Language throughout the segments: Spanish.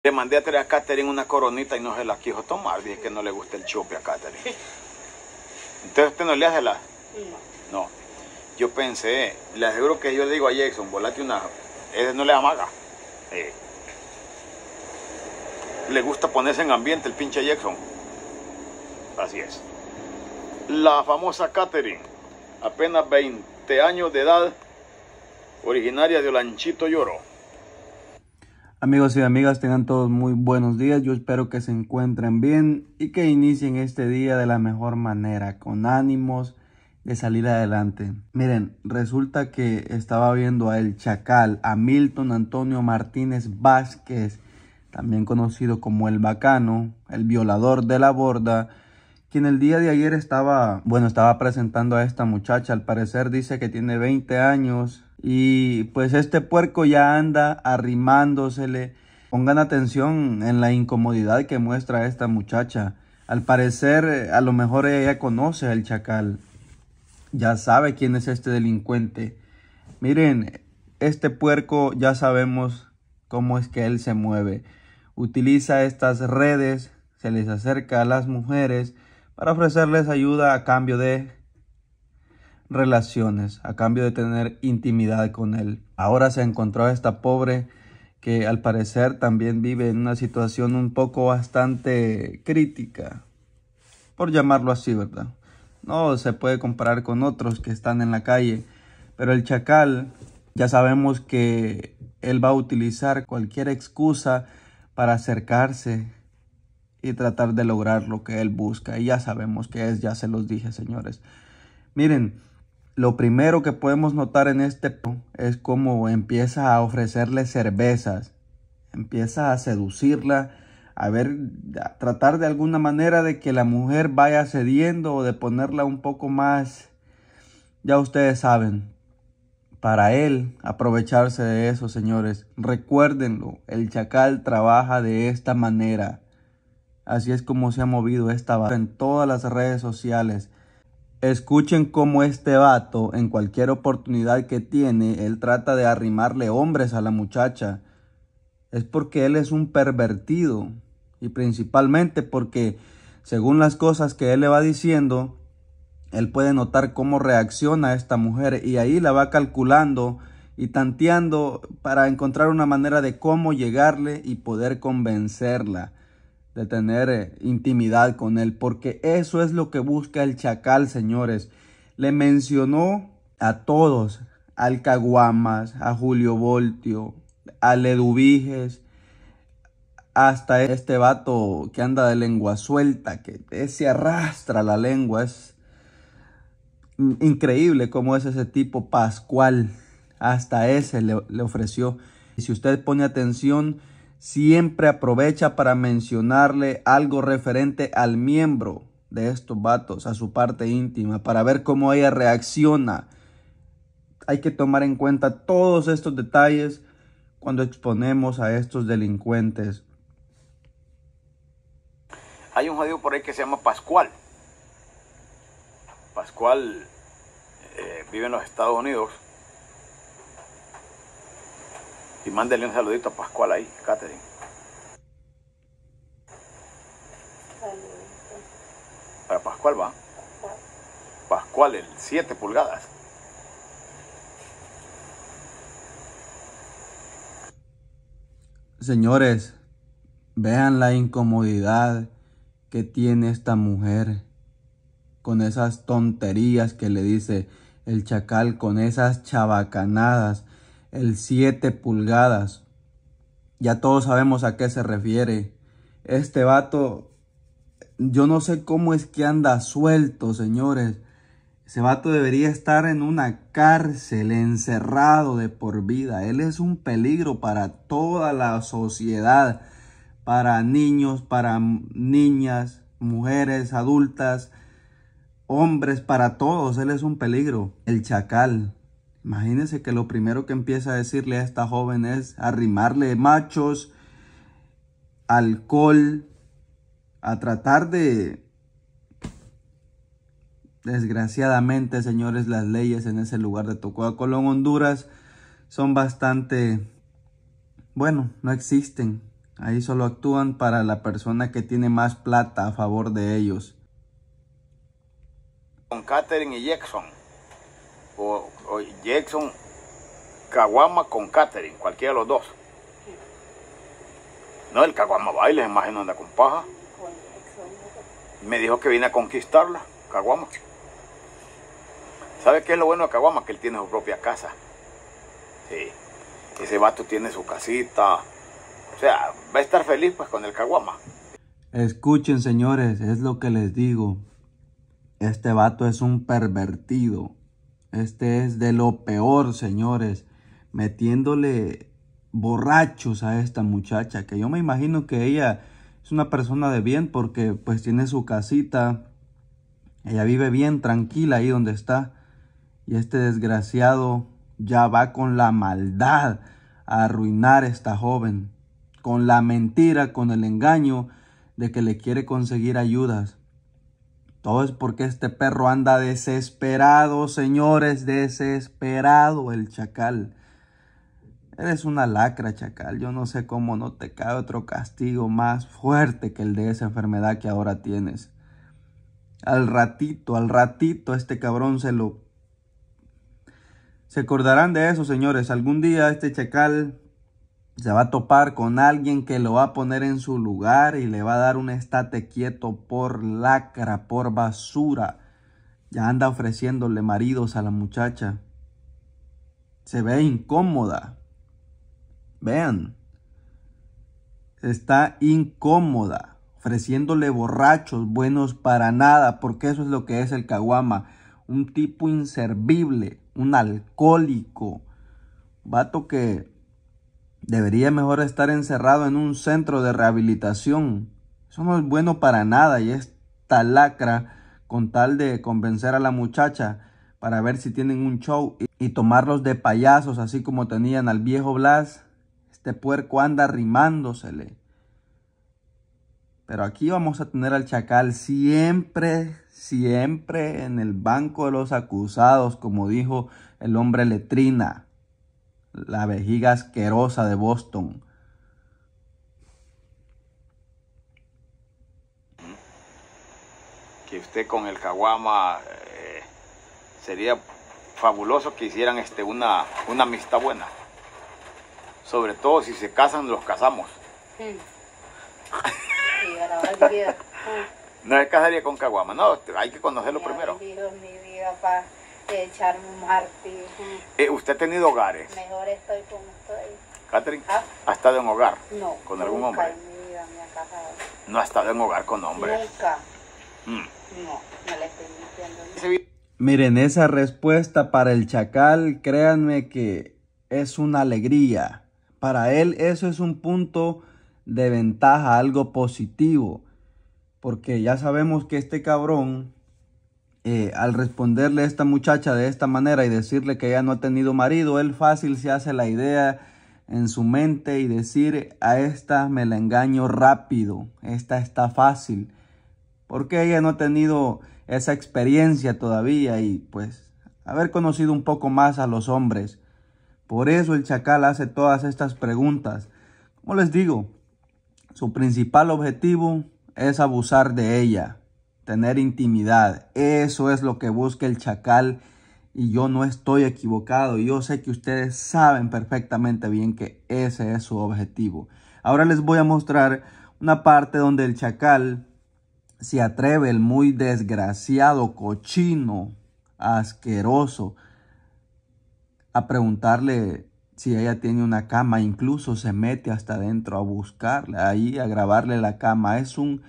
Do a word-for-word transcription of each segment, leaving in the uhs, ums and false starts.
Le mandé a traer a Katherine una coronita y no se la quiso tomar. Dije que no le gusta el chupe a Katherine. Entonces, ¿usted no le hace la? No. No. Yo pensé, le aseguro que yo le digo a Jackson, volate una... Ese no le amaga. Eh. Le gusta ponerse en ambiente el pinche Jackson. Así es. La famosa Katherine, apenas veinte años de edad, originaria de Olanchito Lloro. Amigos y amigas, tengan todos muy buenos días. Yo espero que se encuentren bien y que inicien este día de la mejor manera, con ánimos de salir adelante. Miren, resulta que estaba viendo a El Chacal, a Milton Antonio Martínez Vázquez, también conocido como El Bacano, el violador de la borda, quien el día de ayer estaba, bueno, estaba presentando a esta muchacha. Al parecer dice que tiene veinte años. Y pues este puerco ya anda arrimándosele. Pongan atención en la incomodidad que muestra esta muchacha. Al parecer, a lo mejor ella conoce al Chacal. Ya sabe quién es este delincuente. Miren, este puerco ya sabemos cómo es que él se mueve. Utiliza estas redes, se les acerca a las mujeres para ofrecerles ayuda a cambio de relaciones, a cambio de tener intimidad con él. Ahora se encontró a esta pobre que al parecer también vive en una situación un poco bastante crítica, por llamarlo así, ¿verdad? No se puede comparar con otros que están en la calle, pero el Chacal ya sabemos que él va a utilizar cualquier excusa para acercarse y tratar de lograr lo que él busca. Y ya sabemos que es, ya se los dije, señores. Miren, lo primero que podemos notar en este es cómo empieza a ofrecerle cervezas, empieza a seducirla, a ver, a tratar de alguna manera de que la mujer vaya cediendo o de ponerla un poco más, ya ustedes saben, para él aprovecharse de eso, señores. Recuérdenlo, el Chacal trabaja de esta manera. Así es como se ha movido esta vato en todas las redes sociales. Escuchen cómo este vato, en cualquier oportunidad que tiene, él trata de arrimarle hombres a la muchacha. Es porque él es un pervertido. Y principalmente porque, según las cosas que él le va diciendo, él puede notar cómo reacciona esta mujer. Y ahí la va calculando y tanteando para encontrar una manera de cómo llegarle y poder convencerla de tener eh, intimidad con él, porque eso es lo que busca el Chacal, señores. Le mencionó a todos, al Caguamas, a Julio Voltio, a Leduviges, hasta este vato que anda de lengua suelta, que se arrastra la lengua. Es increíble cómo es ese tipo. Pascual, hasta ese le, le ofreció. Y si usted pone atención, siempre aprovecha para mencionarle algo referente al miembro de estos vatos, a su parte íntima, para ver cómo ella reacciona. Hay que tomar en cuenta todos estos detalles cuando exponemos a estos delincuentes. Hay un jodido por ahí que se llama Pascual. Pascual eh, vive en los Estados Unidos. Y mándele un saludito a Pascual ahí, Katherine. Para Pascual va. Pascual, el siete pulgadas. Señores, vean la incomodidad que tiene esta mujer con esas tonterías que le dice el Chacal, con esas chabacanadas. El siete pulgadas. Ya todos sabemos a qué se refiere. Este vato, yo no sé cómo es que anda suelto, señores. Ese vato debería estar en una cárcel, encerrado de por vida. Él es un peligro para toda la sociedad, para niños, para niñas, mujeres, adultas, hombres, para todos. Él es un peligro. El Chacal. Imagínense que lo primero que empieza a decirle a esta joven es arrimarle machos, alcohol, a tratar de... Desgraciadamente, señores, las leyes en ese lugar de Tocó Colón, Honduras, son bastante... Bueno, no existen. Ahí solo actúan para la persona que tiene más plata a favor de ellos. Con Katherine y Jackson. O, o Jackson, Caguama con Katherine, cualquiera de los dos. No, el Caguama baila, imagino anda con paja. Me dijo que viene a conquistarla, Caguama. ¿Sabe qué es lo bueno de Caguama? Que él tiene su propia casa. Sí. Ese vato tiene su casita. O sea, va a estar feliz pues con el Caguama. Escuchen, señores, es lo que les digo. Este vato es un pervertido. Este es de lo peor, señores. Metiéndole borrachos a esta muchacha. Que yo me imagino que ella es una persona de bien porque pues tiene su casita. Ella vive bien tranquila ahí donde está. Y este desgraciado ya va con la maldad a arruinar a esta joven. Con la mentira, con el engaño de que le quiere conseguir ayudas. Todo es porque este perro anda desesperado, señores, desesperado el chacal. Eres una lacra, chacal. Yo no sé cómo no te cae otro castigo más fuerte que el de esa enfermedad que ahora tienes. Al ratito, al ratito este cabrón se lo... Se acordarán de eso, señores. Algún día este chacal se va a topar con alguien que lo va a poner en su lugar y le va a dar un estate quieto por lacra, por basura. Ya anda ofreciéndole maridos a la muchacha. Se ve incómoda. Vean. Está incómoda. Ofreciéndole borrachos buenos para nada. Porque eso es lo que es el Caguama. Un tipo inservible. Un alcohólico. Vato que debería mejor estar encerrado en un centro de rehabilitación. Eso no es bueno para nada. Y esta lacra, con tal de convencer a la muchacha para ver si tienen un show y, y tomarlos de payasos, así como tenían al viejo Blas, este puerco anda rimándosele. Pero aquí vamos a tener al chacal siempre, siempre en el banco de los acusados, como dijo el hombre letrina. La vejiga asquerosa de Boston. Que usted con el Caguama eh, sería fabuloso que hicieran este, una, una amistad buena. Sobre todo si se casan, los casamos. Sí. Sí, ahora vida. No se casaría con Caguama, no, hay que conocerlo ya, primero. Dios, mi vida, para echarme un martillo. Eh, ¿Usted ha tenido hogares? Mejor estoy como estoy. Catherine, ¿Ah? ¿ha estado en hogar? No. ¿Con algún hombre? En mi vida me ha casado. ¿No ha estado en hogar con hombres? Nunca. Mm. No, no le estoy mintiendo. Miren, esa respuesta para el chacal, créanme que es una alegría. Para él eso es un punto de ventaja, algo positivo. Porque ya sabemos que este cabrón, eh, al responderle a esta muchacha de esta manera y decirle que ella no ha tenido marido, él fácil se hace la idea en su mente y decir, a esta me la engaño rápido, esta está fácil. Porque ella no ha tenido esa experiencia todavía y pues haber conocido un poco más a los hombres. Por eso el chacal hace todas estas preguntas. Como les digo, su principal objetivo es abusar de ella, tener intimidad. Eso es lo que busca el chacal y yo no estoy equivocado. Yo sé que ustedes saben perfectamente bien que ese es su objetivo. Ahora les voy a mostrar una parte donde el chacal se atreve, el muy desgraciado, cochino, asqueroso, a preguntarle si ella tiene una cama. Incluso se mete hasta adentro a buscarla, ahí a grabarle la cama. Es un,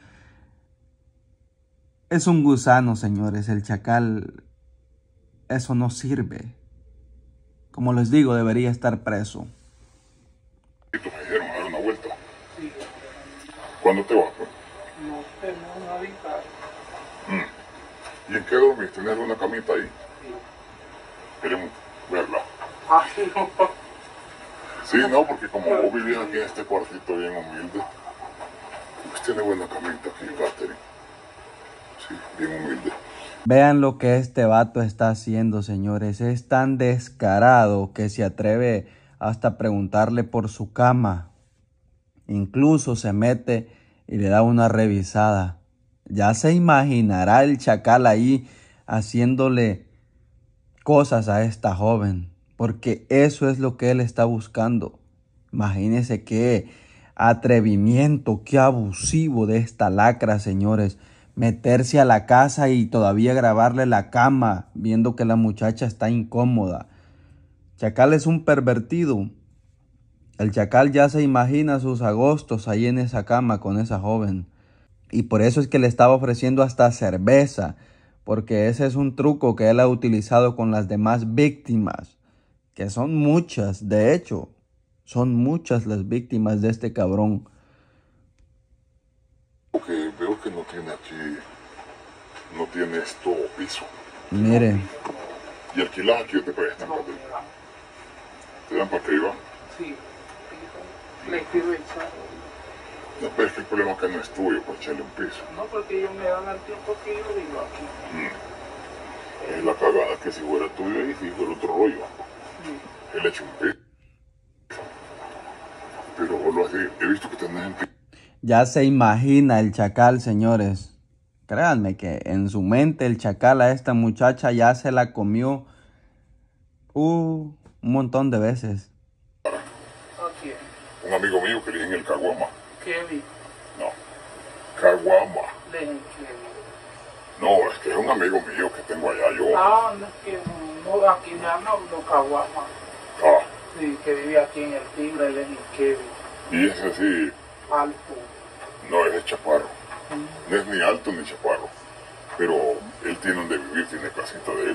es un gusano, señores. El chacal, eso no sirve. Como les digo, debería estar preso. Me dijeron a dar una vuelta. Sí. ¿Cuándo te vas, pues? No sé, no, no ahorita. Mm. ¿Y en qué dormís? ¿Tenés una camita ahí? Sí. Queremos verla. Ay, no. Sí, no, porque como vos vivís aquí en este cuartito bien humilde, pues tiene buena camita aquí, Katherine. Sí, bien humilde. Vean lo que este vato está haciendo, señores. Es tan descarado que se atreve hasta preguntarle por su cama. Incluso se mete y le da una revisada. Ya se imaginará el chacal ahí haciéndole cosas a esta joven, porque eso es lo que él está buscando. Imagínense qué atrevimiento, qué abusivo de esta lacra, señores. Meterse a la casa y todavía grabarle la cama, viendo que la muchacha está incómoda. Chacal es un pervertido. El chacal ya se imagina sus agostos ahí en esa cama con esa joven. Y por eso es que le estaba ofreciendo hasta cerveza, porque ese es un truco que él ha utilizado con las demás víctimas, que son muchas, de hecho, son muchas las víctimas de este cabrón. Porque veo que no tiene aquí, no tiene esto piso. Mire. Y alquilas aquí o te prestan, Catherine. ¿Te dan para arriba? Sí. Le quiero echar. No, pero es que el problema que no es tuyo por echarle un piso. No, porque ellos me dan el tiempo que yo vivo aquí. Mm. Es la cagada que si fuera tuyo ahí, si fuera otro rollo. Mm. Él echa un piso. Pero vos lo haces, he visto que tenés en piso. Ya se imagina el chacal, señores. Créanme que en su mente el chacal a esta muchacha ya se la comió uh, un montón de veces. ¿A quién? Un amigo mío que le dije en el Caguama. Kevin. No, Caguama. Le dije Kevin. No, es que es un amigo mío que tengo allá yo. Ah, no es que no, aquí me llaman no Caguama. Ah. Sí, que vive aquí en el Tigre, le dije Kevin. Y ese sí. Alto. No, es de chaparro. No es ni alto ni chaparro. Pero él tiene donde vivir, tiene casita de él.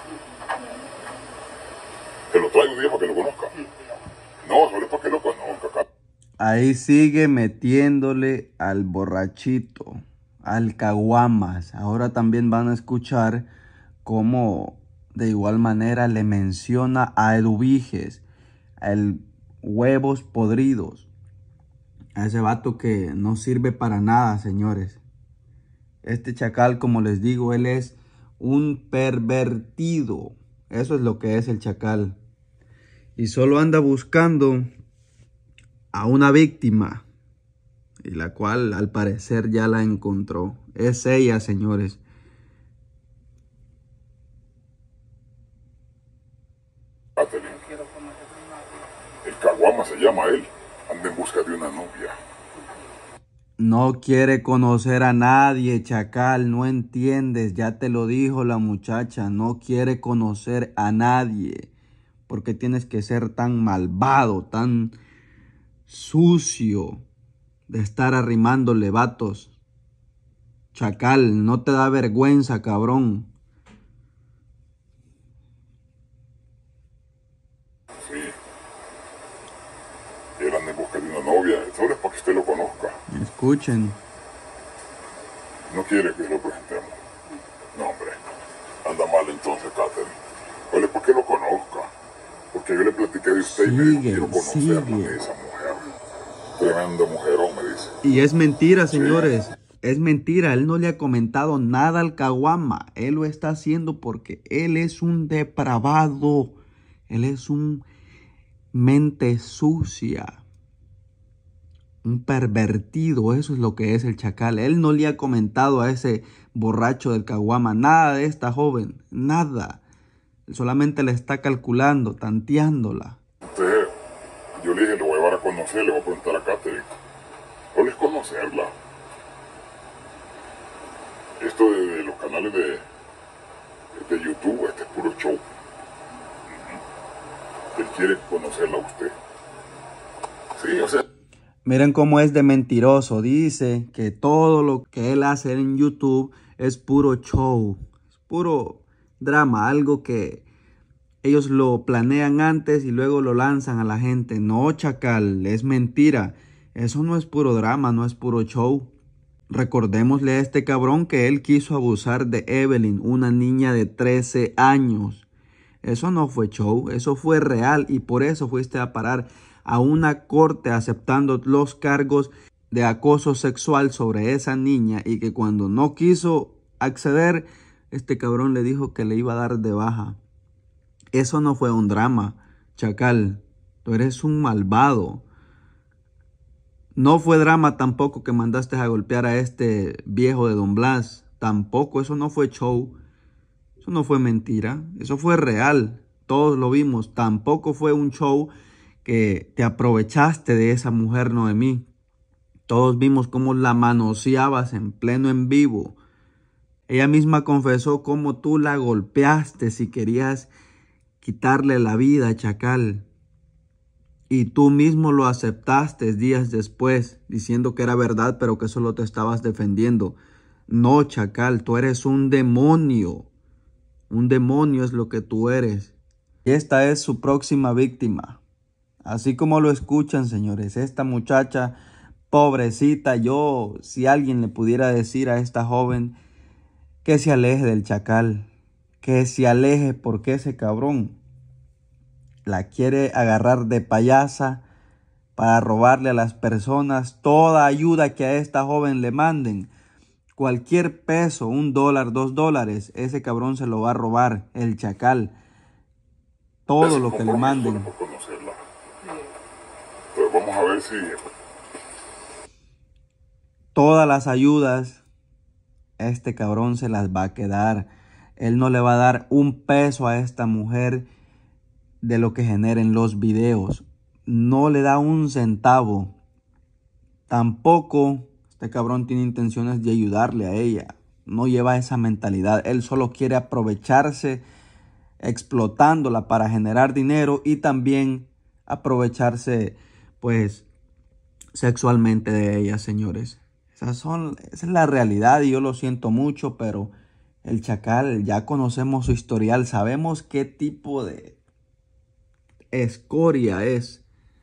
Te lo traigo un día para que lo conozca. No, solo para que lo conozca. Ahí sigue metiéndole al borrachito, al caguamas. Ahora también van a escuchar cómo de igual manera le menciona a Eduviges, el huevos podridos. A ese vato que no sirve para nada, señores. Este chacal, como les digo, él es un pervertido. Eso es lo que es el chacal. Y solo anda buscando a una víctima. Y la cual al parecer ya la encontró. Es ella, señores. El Caguama se llama él. Anda en busca de una novia. No quiere conocer a nadie, chacal, no entiendes, ya te lo dijo la muchacha, no quiere conocer a nadie. ¿Por qué tienes que ser tan malvado, tan sucio de estar arrimándole vatos? Chacal, no te da vergüenza, cabrón. Sí. Él anda en busca de una novia, solo es para que usted lo conozca. Escuchen. No quiere que lo presentemos. No, hombre. Anda mal entonces, Catherine. Vale, ¿por qué lo conozca? Porque yo le platiqué de usted sigue, y me dijo, quiero conocerla sigue. de esa mujer. Tremendo mujerón, me dice. Y es mentira, señores. Sí. Es mentira. Él no le ha comentado nada al caguama. Él lo está haciendo porque él es un depravado. Él es un mente sucia. Un pervertido, eso es lo que es el chacal. Él no le ha comentado a ese borracho del caguama nada de esta joven, nada. Él solamente le está calculando, tanteándola. Usted, yo le dije, lo voy a llevar a conocer, le voy a preguntar a Catherine. ¿Cuál es conocerla? Esto de, de los canales de, de YouTube, este es puro show. Uh-huh. Él quiere conocerla a usted. Sí, o sea. Miren cómo es de mentiroso. Dice que todo lo que él hace en YouTube es puro show. Es puro drama. Algo que ellos lo planean antes y luego lo lanzan a la gente. No, chacal, es mentira. Eso no es puro drama, no es puro show. Recordémosle a este cabrón que él quiso abusar de Evelyn, una niña de trece años. Eso no fue show, eso fue real y por eso fuiste a parar a una corte aceptando los cargos de acoso sexual sobre esa niña y que cuando no quiso acceder, este cabrón le dijo que le iba a dar de baja. Eso no fue un drama, chacal. Tú eres un malvado. No fue drama tampoco que mandaste a golpear a este viejo de Don Blas. Tampoco, eso no fue show. Eso no fue mentira. Eso fue real. Todos lo vimos. Tampoco fue un show que te aprovechaste de esa mujer Noemí. Todos vimos cómo la manoseabas en pleno en vivo. Ella misma confesó cómo tú la golpeaste si querías quitarle la vida a Chacal. Y tú mismo lo aceptaste días después, diciendo que era verdad, pero que solo te estabas defendiendo. No, Chacal, tú eres un demonio. Un demonio es lo que tú eres. Y esta es su próxima víctima. Así como lo escuchan, señores, esta muchacha pobrecita, yo, si alguien le pudiera decir a esta joven que se aleje del Chacal, que se aleje porque ese cabrón la quiere agarrar de payasa para robarle a las personas toda ayuda que a esta joven le manden. Cualquier peso, un dólar, dos dólares, ese cabrón se lo va a robar, el Chacal. Todo lo que le manden. Pero vamos a ver si... Todas las ayudas, este cabrón se las va a quedar. Él no le va a dar un peso a esta mujer de lo que generen los videos. No le da un centavo. Tampoco este cabrón tiene intenciones de ayudarle a ella. No lleva esa mentalidad. Él solo quiere aprovecharse, explotándola para generar dinero y también aprovecharse, pues, sexualmente de ella, señores. Esas son, esa es la realidad y yo lo siento mucho, pero el Chacal, ya conocemos su historial, sabemos qué tipo de escoria es.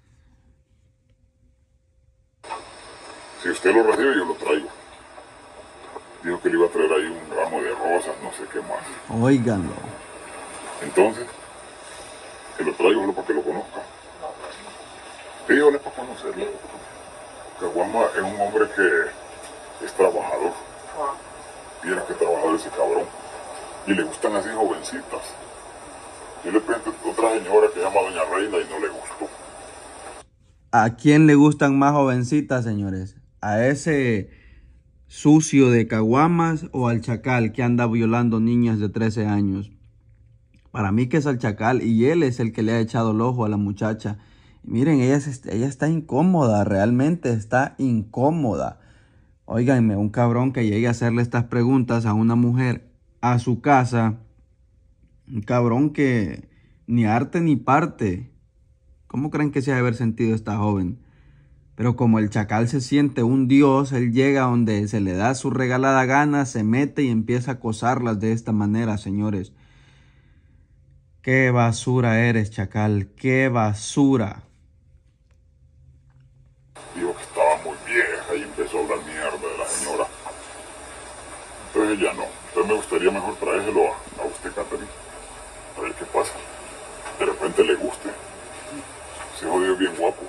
Si usted lo recibe, yo lo traigo. Dijo que le iba a traer ahí un ramo de rosas, no sé qué más. Óiganlo. Entonces, que lo traigo solo para que lo conozca. Dígale para conocerlo. Caguama es un hombre que es trabajador. Mira que trabajador ese cabrón. Y le gustan así jovencitas. Yo le pregunté a otra señora que se llama Doña Reina y no le gustó. ¿A quién le gustan más jovencitas, señores? ¿A ese sucio de caguamas o al Chacal que anda violando niñas de trece años? Para mí que es al Chacal y él es el que le ha echado el ojo a la muchacha. Miren, ella, es, ella está incómoda, realmente está incómoda. Óiganme, un cabrón que llegue a hacerle estas preguntas a una mujer a su casa, un cabrón que ni arte ni parte. ¿Cómo creen que se ha de haber sentido esta joven? Pero como el Chacal se siente un dios, él llega donde se le da su regalada gana, se mete y empieza a acosarlas de esta manera, señores. ¡Qué basura eres, Chacal! ¡Qué basura! Dijo que estaba muy vieja y empezó a hablar mierda de la señora. Entonces ella no. Entonces me gustaría mejor traérselo a, a usted, Catherine. A ver qué pasa. De repente le guste. Ese jodido es bien guapo.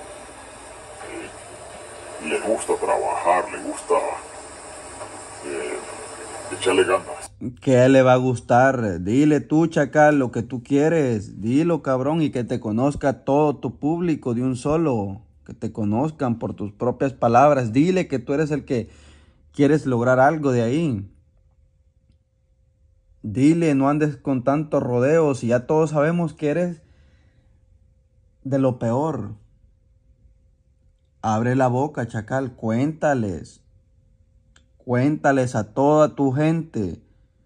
Eh, le gusta trabajar, le gusta eh, echarle ganas. ¿Qué le va a gustar? Dile tú, Chacal, lo que tú quieres. Dilo, cabrón, y que te conozca todo tu público de un solo. Que te conozcan por tus propias palabras. Dile que tú eres el que quieres lograr algo de ahí. Dile, no andes con tantos rodeos y ya todos sabemos que eres de lo peor. Abre la boca, Chacal, cuéntales. Cuéntales a toda tu gente.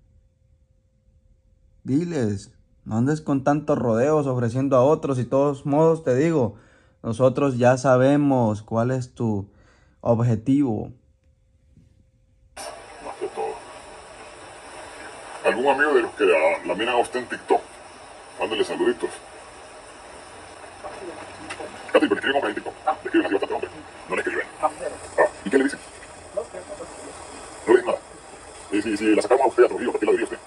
Diles, no andes con tantos rodeos ofreciendo a otros y de todos modos te digo, nosotros ya sabemos cuál es tu objetivo. Más que todo. ¿Algún amigo de los que la, la miran a usted en TikTok? Mándale saluditos. Katy, pero le escriben hombre en TikTok. Le escriben así bastante hombre. No le escriben. Ah, ¿y qué le dicen? No le dicen nada. Y si, si la sacamos a usted a Trujillo, ¿por qué la diría usted?